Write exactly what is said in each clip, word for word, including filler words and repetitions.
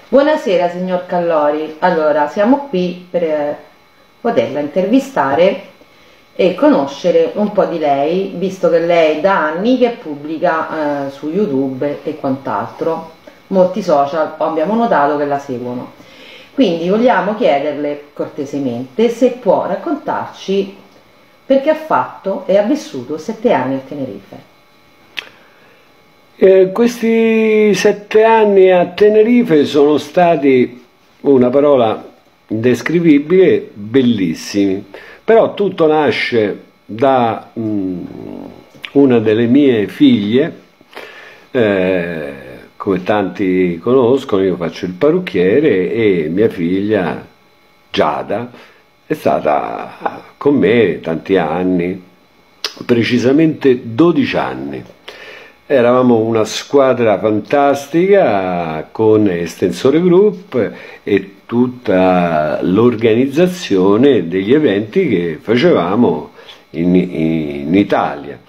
Buonasera signor Callori, allora siamo qui per eh, poterla intervistare e conoscere un po' di lei, visto che lei da anni che pubblica eh, su YouTube e quant'altro, molti social abbiamo notato che la seguono, quindi vogliamo chiederle cortesemente se può raccontarci perché ha fatto e ha vissuto sette anni a Tenerife. Eh, questi sette anni a Tenerife sono stati, una parola indescrivibile, bellissimi. Però tutto nasce da mh, una delle mie figlie, eh, come tanti conoscono, io faccio il parrucchiere e mia figlia Giada è stata con me tanti anni, precisamente dodici anni. Eravamo una squadra fantastica con Estensore Group e tutta l'organizzazione degli eventi che facevamo in, in Italia.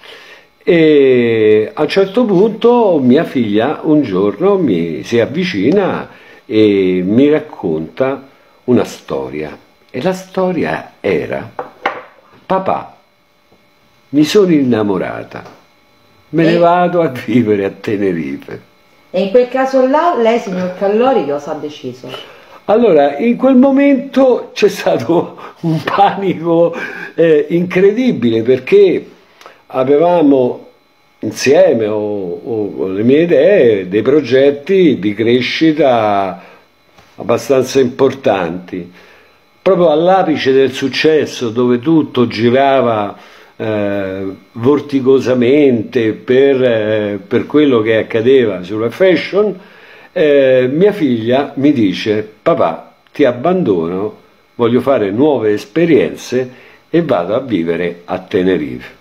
E a un certo punto mia figlia un giorno mi si avvicina e mi racconta una storia. E la storia era: papà, mi sono innamorata. Me ne vado a vivere a Tenerife. E in quel caso là, lei, signor Callori, cosa ha deciso? Allora, in quel momento c'è stato un panico eh, incredibile, perché avevamo insieme, o, o con le mie idee, dei progetti di crescita abbastanza importanti. Proprio all'apice del successo, dove tutto girava Eh, vorticosamente per, eh, per quello che accadeva sulla fashion, eh, mia figlia mi dice: papà, ti abbandono, voglio fare nuove esperienze e vado a vivere a Tenerife.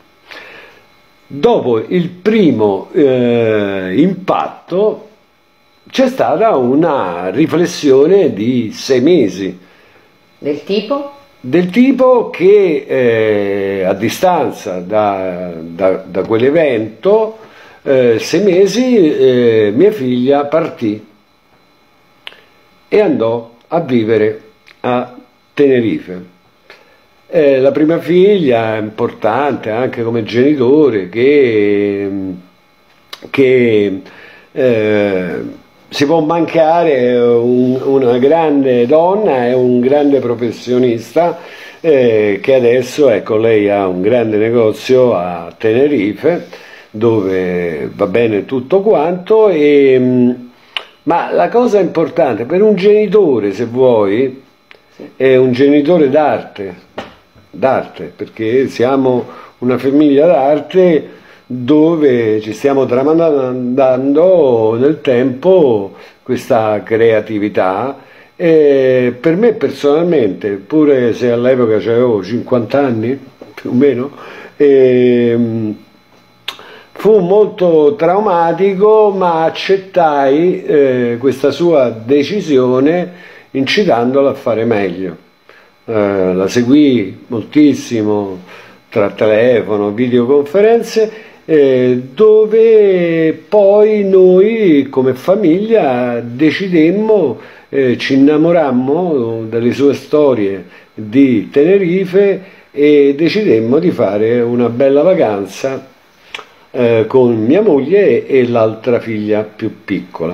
Dopo il primo eh, impatto c'è stata una riflessione di sei mesi. Del tipo? Del tipo che eh, a distanza da, da, da quell'evento, eh, sei mesi, eh, mia figlia partì e andò a vivere a Tenerife. Eh, la prima figlia è importante anche come genitore, che, che eh, si può mancare un, una grande donna e un grande professionista, eh, che adesso, ecco, lei ha un grande negozio a Tenerife dove va bene tutto quanto, e, ma la cosa importante per un genitore, se vuoi, è un genitore d'arte, d'arte, perché siamo una famiglia d'arte dove ci stiamo tramandando nel tempo questa creatività. E per me personalmente, pure se all'epoca avevo cinquanta anni più o meno, e fu molto traumatico, ma accettai eh, questa sua decisione incitandola a fare meglio. Eh, la seguì moltissimo tra telefono, videoconferenze, Eh, dove poi noi come famiglia decidemmo, eh, ci innamorammo delle sue storie di Tenerife e decidemmo di fare una bella vacanza eh, con mia moglie e l'altra figlia più piccola.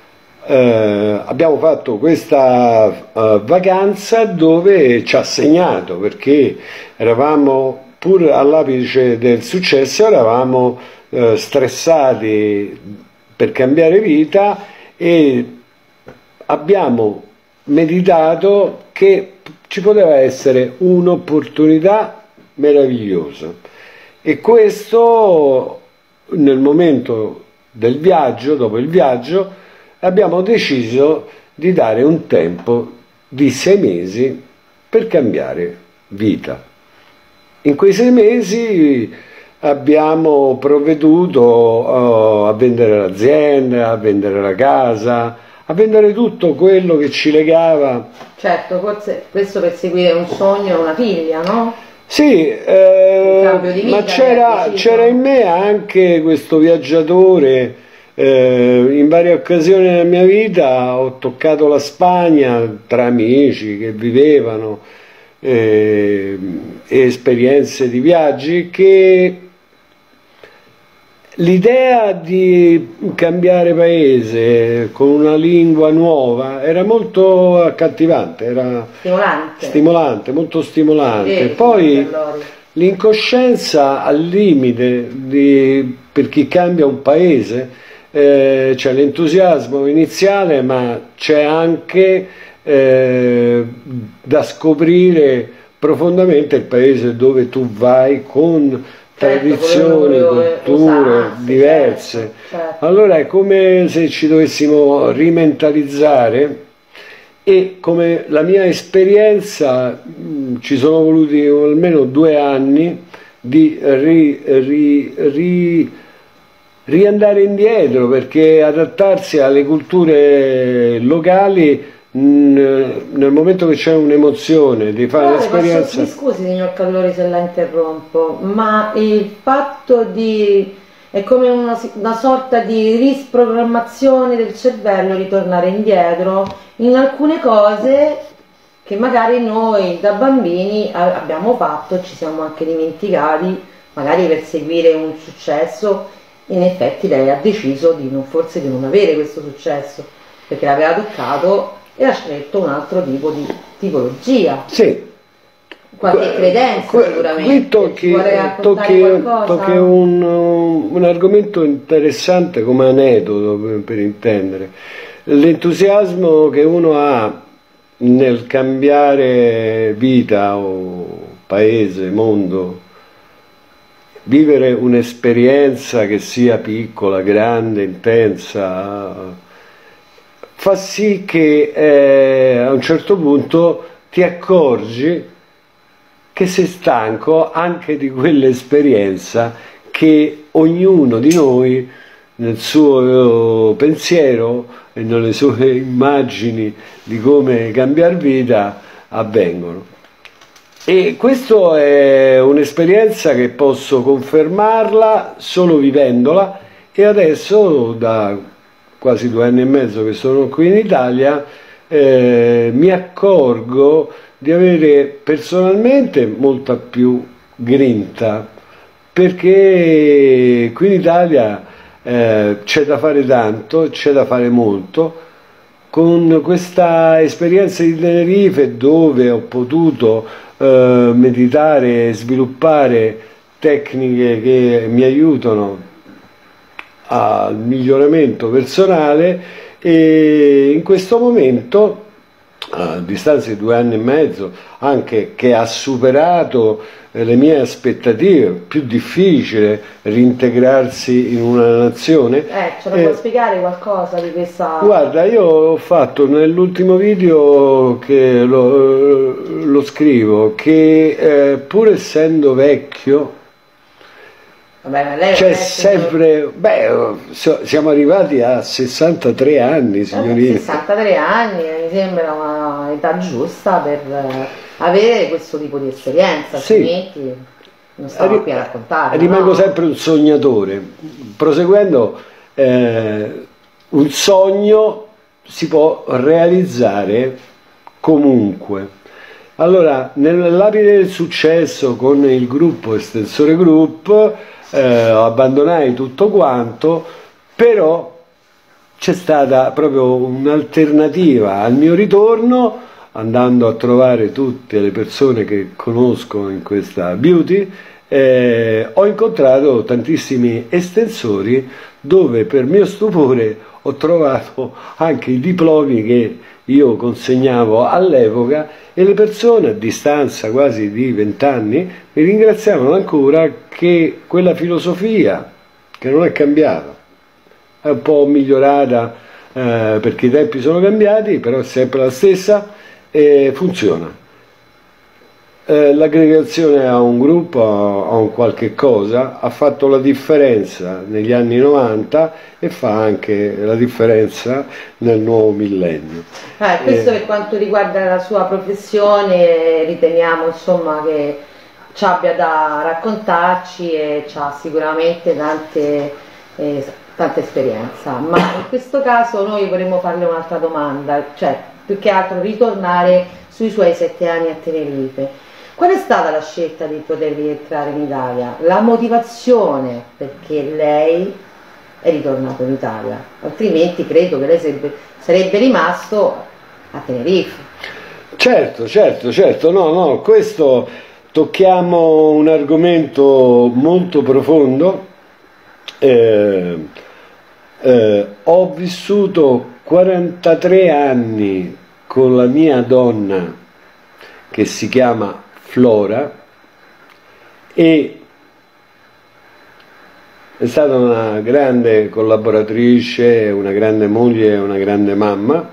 Eh, abbiamo fatto questa uh, vacanza dove ci ha segnato, perché eravamo, pur all'apice del successo, eravamo eh, stressati per cambiare vita e abbiamo meditato che ci poteva essere un'opportunità meravigliosa. E questo, nel momento del viaggio, dopo il viaggio, abbiamo deciso di dare un tempo di sei mesi per cambiare vita. In quei sei mesi abbiamo provveduto uh, a vendere l'azienda, a vendere la casa, a vendere tutto quello che ci legava. Certo, forse questo per seguire un sogno, una figlia, no? Sì, eh, ma c'era in me anche questo viaggiatore Eh, in varie occasioni della mia vita ho toccato la Spagna tra amici che vivevano, eh, e esperienze di viaggi che l'idea di cambiare paese con una lingua nuova era molto accattivante, era Stimolante. stimolante, molto stimolante. Vedi, Poi allora. l'incoscienza al limite di, per chi cambia un paese, eh, c'è l'entusiasmo iniziale, ma c'è anche eh, da scoprire profondamente il paese dove tu vai con tradizioni, culture diverse. Certo, certo. Allora è come se ci dovessimo rimentalizzare, e come la mia esperienza, mh, ci sono voluti almeno due anni di ri, ri, ri, riandare indietro, perché adattarsi alle culture locali, nel momento che c'è un'emozione di fare l'esperienza. Mi scusi signor Callori se la interrompo, ma il fatto di è come una, una sorta di risprogrammazione del cervello, ritornare indietro in alcune cose che magari noi da bambini abbiamo fatto e ci siamo anche dimenticati, magari per seguire un successo. In effetti lei ha deciso di non, forse di non avere questo successo perché l'aveva toccato e ha scelto un altro tipo di tipologia. Sì. Qualche credenza que, sicuramente. Qui tocchi, tocchi, tocchi un, un argomento interessante come aneddoto, per, per intendere. L'entusiasmo che uno ha nel cambiare vita o paese, mondo, vivere un'esperienza che sia piccola, grande, intensa, fa sì che eh, a un certo punto ti accorgi che sei stanco anche di quell'esperienza che ognuno di noi nel suo pensiero e nelle sue immagini di come cambiare vita avvengono. E questa è un'esperienza che posso confermarla solo vivendola, e adesso da quasi due anni e mezzo che sono qui in Italia eh, mi accorgo di avere personalmente molta più grinta, perché qui in Italia eh, c'è da fare tanto, c'è da fare molto. Con questa esperienza di Tenerife, dove ho potuto eh, meditare e sviluppare tecniche che mi aiutano al miglioramento personale, e in questo momento, a distanza di due anni e mezzo, anche che ha superato le mie aspettative, più difficile reintegrarsi in una nazione. Eh, ce lo eh, può spiegare qualcosa di questa? Guarda, io ho fatto nell'ultimo video che lo, lo scrivo, che eh, pur essendo vecchio, c'è sempre, beh, siamo arrivati a sessantatré anni, signorina. Eh, sessantatré anni mi sembra un'età giusta per avere questo tipo di esperienza, altrimenti sì. Non stavo qui a raccontare. Rimango no? sempre un sognatore, proseguendo eh, un sogno si può realizzare comunque. Allora, nell'abile del successo con il gruppo Estensore Group, eh, abbandonai tutto quanto, però c'è stata proprio un'alternativa al mio ritorno, andando a trovare tutte le persone che conosco in questa beauty. Eh, ho incontrato tantissimi estensori dove, per mio stupore, ho trovato anche i diplomi che io consegnavo all'epoca, e le persone a distanza quasi di vent'anni mi ringraziavano ancora che quella filosofia, che non è cambiata, è un po' migliorata eh, perché i tempi sono cambiati, però è sempre la stessa e funziona. Eh, l'aggregazione a un gruppo, a un qualche cosa, ha fatto la differenza negli anni novanta e fa anche la differenza nel nuovo millennio. Eh, questo eh, per quanto riguarda la sua professione, riteniamo insomma che ci abbia da raccontarci, e c'ha sicuramente tante, eh, tanta esperienza, ma in questo caso noi vorremmo farle un'altra domanda, cioè più che altro ritornare sui suoi sette anni a Tenerife. Qual è stata la scelta di poter rientrare in Italia? La motivazione perché lei è ritornato in Italia, altrimenti credo che lei sarebbe, sarebbe rimasto a Tenerife. Certo, certo, certo, no, no, questo tocchiamo un argomento molto profondo. Eh, eh, ho vissuto quarantatré anni con la mia donna che si chiama Flora e è stata una grande collaboratrice, una grande moglie e una grande mamma,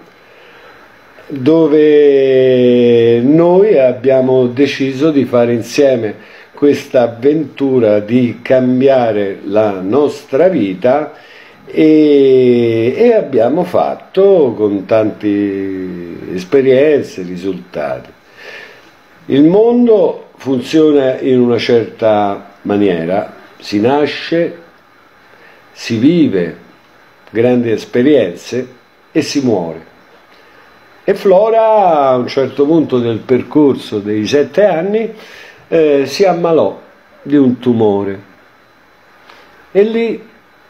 dove noi abbiamo deciso di fare insieme questa avventura di cambiare la nostra vita e, e abbiamo fatto con tante esperienze, risultati. Il mondo funziona in una certa maniera, si nasce, si vive grandi esperienze e si muore. E Flora a un certo punto del percorso dei sette anni eh, si ammalò di un tumore e lì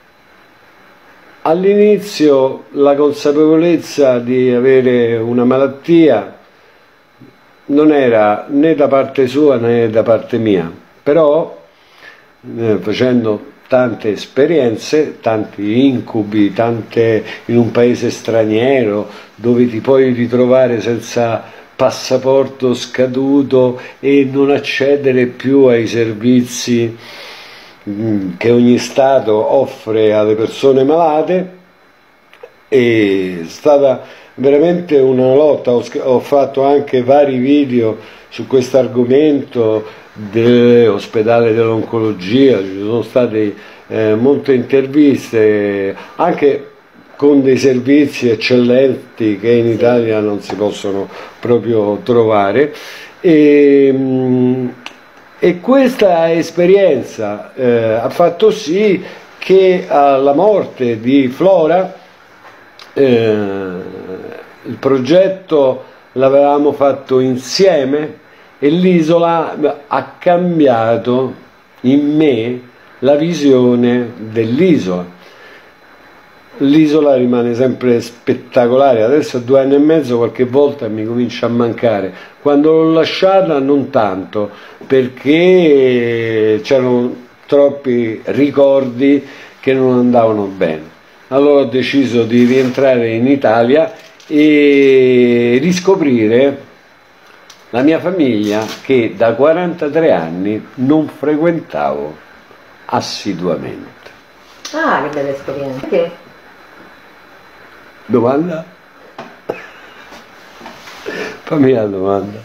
all'inizio la consapevolezza di avere una malattia non era né da parte sua né da parte mia, però eh, facendo tante esperienze, tanti incubi, tante in un paese straniero dove ti puoi ritrovare senza passaporto scaduto e non accedere più ai servizi mh, che ogni Stato offre alle persone malate, è stata veramente una lotta. Ho, ho fatto anche vari video su questo argomento dell'ospedale dell'oncologia, ci sono state eh, molte interviste anche con dei servizi eccellenti che in Italia non si possono proprio trovare e, e questa esperienza eh, ha fatto sì che alla morte di Flora eh, il progetto l'avevamo fatto insieme e l'isola ha cambiato in me la visione dell'isola. L'isola rimane sempre spettacolare, adesso a due anni e mezzo qualche volta mi comincia a mancare, quando l'ho lasciata non tanto, perché c'erano troppi ricordi che non andavano bene. Allora ho deciso di rientrare in Italia e riscoprire la mia famiglia che da quarantatré anni non frequentavo assiduamente. Ah, che bella esperienza. Che... Domanda? Fammi la domanda.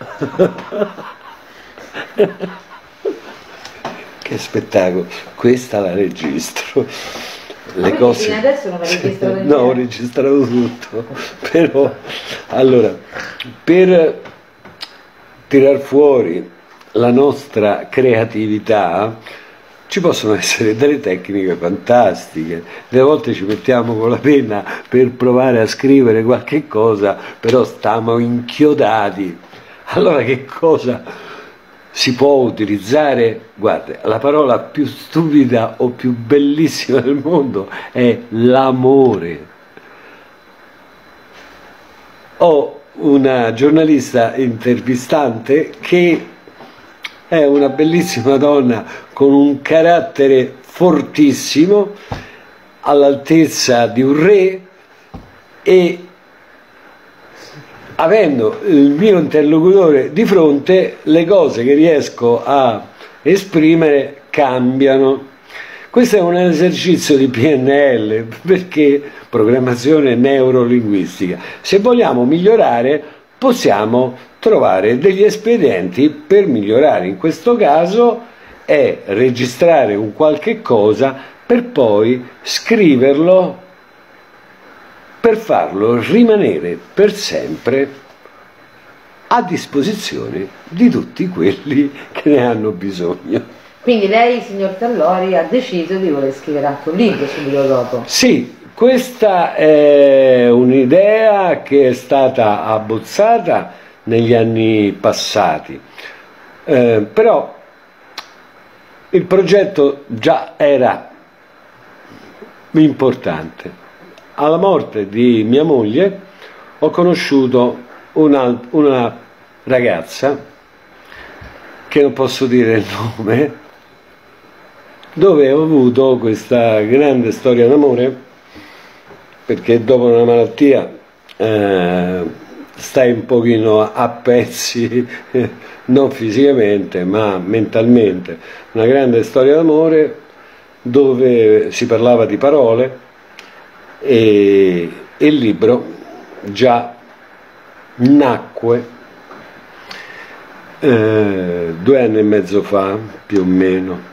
Che spettacolo, questa la registro. Le ma cose... adesso non hai registrato no, ho registrato tutto, però allora per tirar fuori la nostra creatività ci possono essere delle tecniche fantastiche. Delle volte ci mettiamo con la penna per provare a scrivere qualche cosa, però stiamo inchiodati. Allora che cosa si può utilizzare? Guarda, la parola più stupida o più bellissima del mondo è l'amore. Ho una giornalista intervistante che è una bellissima donna con un carattere fortissimo, all'altezza di un re, e avendo il mio interlocutore di fronte, le cose che riesco a esprimere cambiano. Questo è un esercizio di P N L, perché programmazione neurolinguistica. Se vogliamo migliorare, possiamo trovare degli espedienti per migliorare. In questo caso è registrare un qualche cosa per poi scriverlo, per farlo rimanere per sempre a disposizione di tutti quelli che ne hanno bisogno. Quindi lei, signor Tallori, ha deciso di voler scrivere anche un libro subito dopo. Sì, questa è un'idea che è stata abbozzata negli anni passati, eh, però il progetto già era importante. Alla morte di mia moglie ho conosciuto una, una ragazza, che non posso dire il nome, dove ho avuto questa grande storia d'amore, perché dopo una malattia eh, stai un pochino a pezzi, non fisicamente ma mentalmente. Una grande storia d'amore dove si parlava di parole, e il libro già nacque eh, due anni e mezzo fa, più o meno.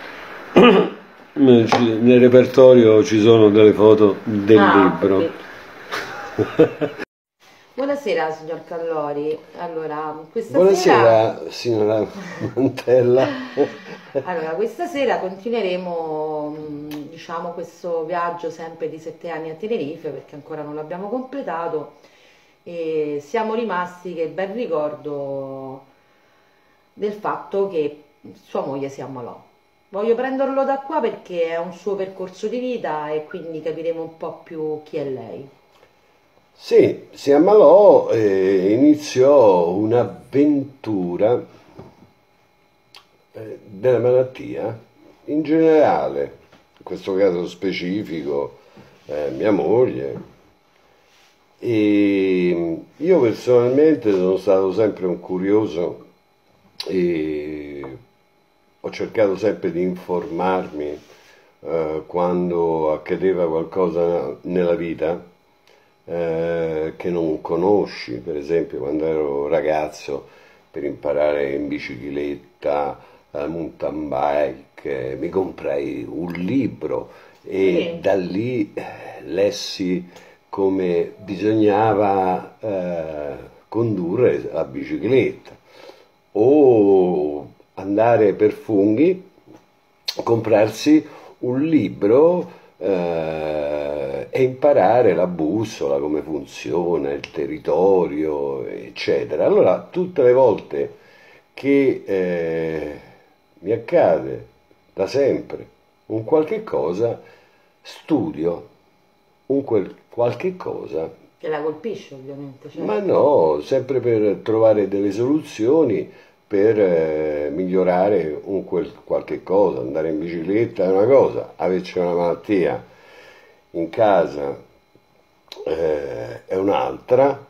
Nel repertorio ci sono delle foto del Ah, libro. ok. Buonasera signor Tallori, allora questa Buonasera sera... signora Mantella. Allora, questa sera continueremo, mh, diciamo, questo viaggio sempre di sette anni a Tenerife, perché ancora non l'abbiamo completato, e siamo rimasti che ben ricordo del fatto che sua moglie si ammalò. Voglio prenderlo da qua perché è un suo percorso di vita e quindi capiremo un po' più chi è lei. Sì, si ammalò e iniziò un'avventura eh, della malattia in generale, in questo caso specifico eh, mia moglie. E io personalmente sono stato sempre un curioso e ho cercato sempre di informarmi eh, quando accadeva qualcosa nella vita eh, che non conosci. Per esempio, quando ero ragazzo, per imparare in bicicletta, la mountain bike, eh, mi comprai un libro e Sì. da lì eh, lessi come bisognava eh, condurre la bicicletta, o andare per funghi, comprarsi un libro eh, e imparare la bussola, come funziona, il territorio, eccetera. Allora, tutte le volte che eh, mi accade da sempre un qualche cosa, studio un quel qualche cosa, Che la colpisce ovviamente, ma certo. no, sempre per trovare delle soluzioni per eh, migliorare un quel qualche cosa. Andare in bicicletta è una cosa, averci una malattia in casa eh, è un'altra,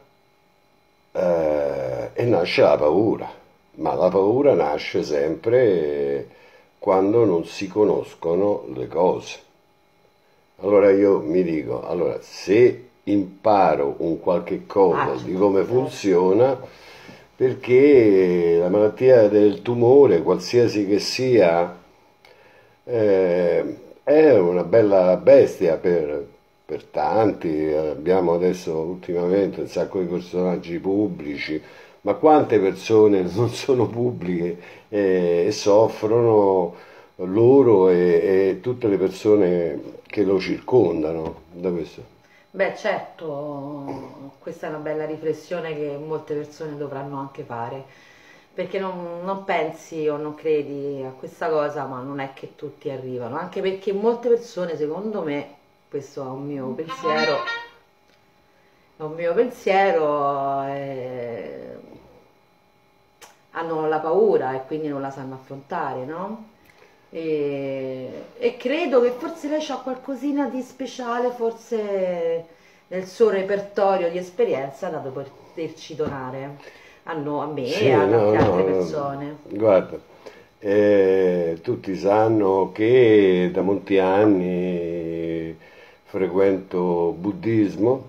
eh, e nasce la paura, ma la paura nasce sempre quando non si conoscono le cose. Allora io mi dico, allora se imparo un qualche cosa di Facile, come certo. funziona, perché la malattia del tumore, qualsiasi che sia, eh, è una bella bestia per, per tanti. Abbiamo adesso ultimamente un sacco di personaggi pubblici, ma quante persone non sono pubbliche eh, e soffrono loro e, e tutte le persone che lo circondano da questo. Beh, certo, questa è una bella riflessione che molte persone dovranno anche fare, perché non, non pensi o non credi a questa cosa, ma non è che tutti arrivano, anche perché molte persone, secondo me, questo è un mio pensiero, è un mio pensiero, eh, hanno la paura e quindi non la sanno affrontare, no? E, e credo che forse lei ha qualcosina di speciale, forse nel suo repertorio di esperienza da poterci donare a, no- a me e Sì, a no, tante altre no, no. persone. Guarda, eh, tutti sanno che da molti anni frequento buddismo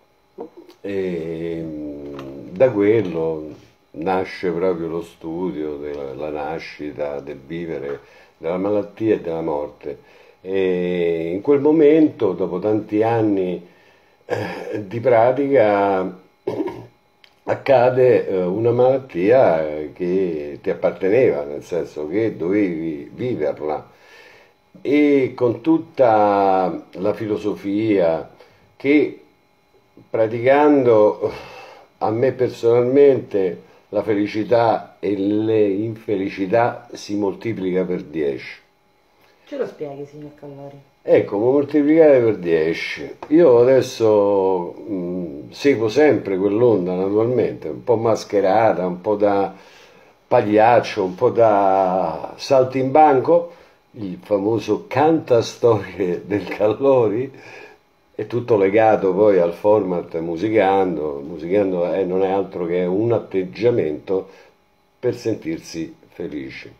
e mm, da quello nasce proprio lo studio della la nascita, del vivere, della malattia e della morte. E in quel momento, dopo tanti anni eh, di pratica, accade eh, una malattia eh, che ti apparteneva, nel senso che dovevi viverla e con tutta la filosofia che praticando a me personalmente la felicità e le infelicità si moltiplica per dieci. Ce lo spieghi, signor Callori? Ecco, moltiplicare per dieci. Io adesso mh, seguo sempre quell'onda, naturalmente, un po' mascherata, un po' da pagliaccio, un po' da saltimbanco, il famoso cantastorie del Callori, è tutto legato poi al format musicando. Musicando è- non è altro che un atteggiamento per sentirsi felici.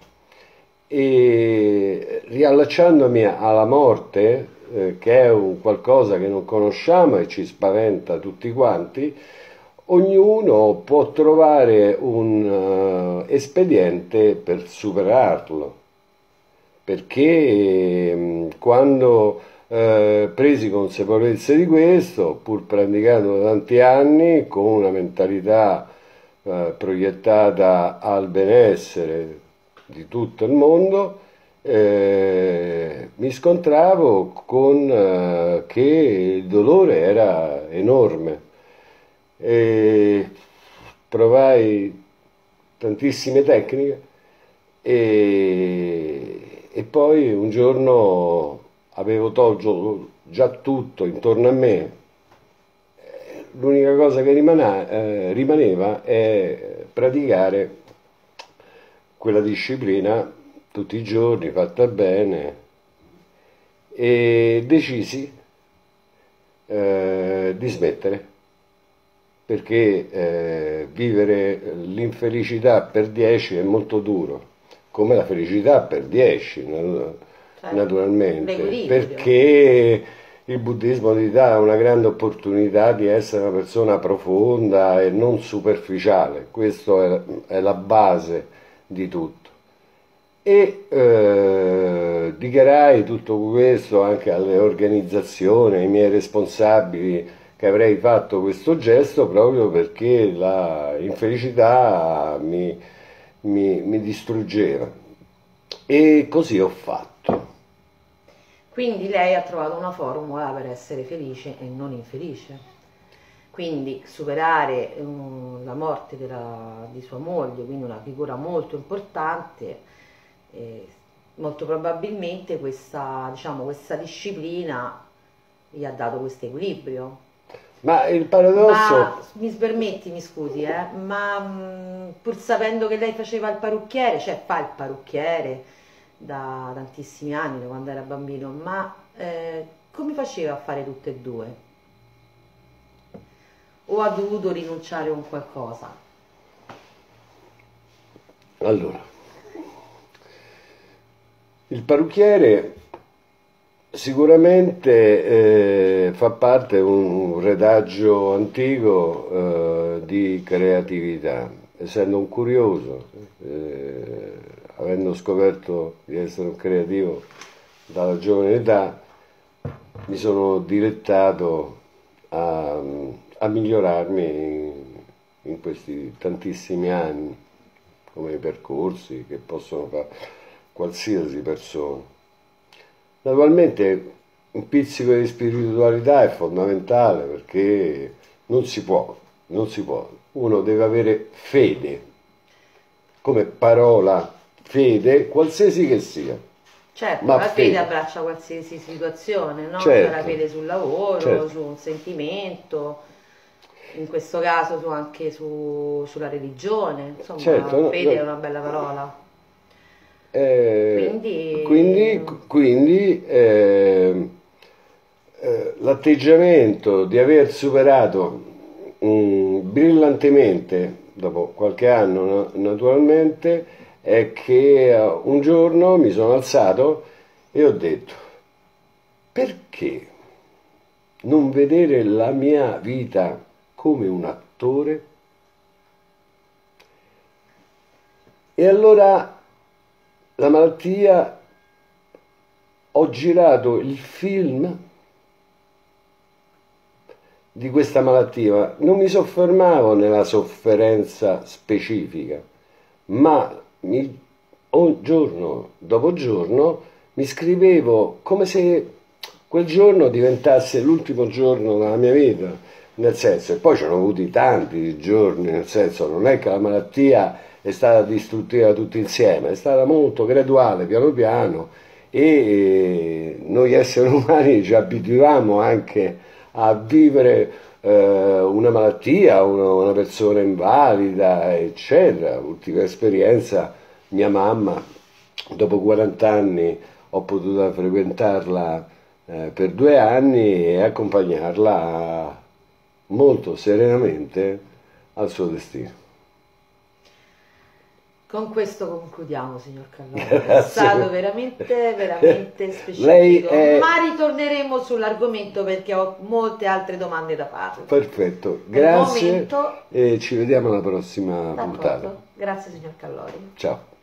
E riallacciandomi alla morte, eh, che è un qualcosa che non conosciamo e ci spaventa tutti quanti, ognuno può trovare un eh, espediente per superarlo, perché mh, quando eh, presi consapevolezza di questo, pur praticando da tanti anni, con una mentalità eh, proiettata al benessere di tutto il mondo, eh, mi scontravo con eh, che il dolore era enorme e provai tantissime tecniche e, e poi un giorno avevo tolto già tutto intorno a me. L'unica cosa che rimana- eh, rimaneva è praticare quella disciplina tutti i giorni, fatta bene, e decisi eh, di smettere perché eh, vivere l'infelicità per dieci è molto duro, come la felicità per dieci, nat- Certo, naturalmente, l'equilibrio. perché il buddismo ti dà una grande opportunità di essere una persona profonda e non superficiale, questa è, è la base di tutto. E eh, dichiarai tutto questo anche alle organizzazioni, ai miei responsabili che avrei fatto questo gesto proprio perché la infelicità mi, mi, mi distruggeva. E così ho fatto. Quindi lei ha trovato una formula per essere felice e non infelice. Quindi superare um, la morte della- di sua moglie, quindi una figura molto importante, eh, molto probabilmente questa, diciamo, questa disciplina gli ha dato questo equilibrio. Ma il Ma paradosso, mi permetti, mi scusi, eh, ma mh, pur sapendo che lei faceva il parrucchiere, cioè fa il parrucchiere da tantissimi anni, da quando era bambino, ma eh, come faceva a fare tutte e due? O ha dovuto rinunciare a un qualcosa? allora, il parrucchiere sicuramente eh, fa parte di un retaggio antico eh, di creatività, essendo un curioso, eh, avendo scoperto di essere un creativo dalla giovane età, mi sono dilettato a, a migliorarmi in, in questi tantissimi anni, come i percorsi che possono fare qualsiasi persona. Naturalmente un pizzico di spiritualità è fondamentale perché non si può, non si può. Uno deve avere fede, come parola fede, qualsiasi che sia, Certo, ma la fede fede, abbraccia qualsiasi situazione, no? C'è la certo, fede sul lavoro, certo, su un sentimento, in questo caso su- anche su- sulla religione, insomma, certo, no, fede è no. una bella parola. Eh, Quindi, quindi quindi eh, eh, l'atteggiamento di aver superato mm, brillantemente, dopo qualche anno na- naturalmente, è che eh, un giorno mi sono alzato e ho detto, perché non vedere la mia vita come un attore? E allora la malattia, ho girato il film di questa malattia, non mi soffermavo nella sofferenza specifica, ma mi, ogni giorno dopo giorno mi scrivevo come se quel giorno diventasse l'ultimo giorno della mia vita, nel senso, e poi ci sono avuti tanti giorni, nel senso, non è che la malattia è stata distruttiva tutti insieme, è stata molto graduale, piano piano, e noi esseri umani ci abituiamo anche a vivere eh, una malattia, una, una persona invalida, eccetera. Ultima esperienza, mia mamma, dopo quaranta anni ho potuto frequentarla eh, per due anni e accompagnarla molto serenamente al suo destino. Con questo concludiamo, signor Callori. Grazie. È stato veramente, veramente specifico. Lei è... Ma ritorneremo sull'argomento perché ho molte altre domande da farle. Perfetto, grazie momento... e ci vediamo alla prossima puntata. Grazie, signor Callori. Ciao.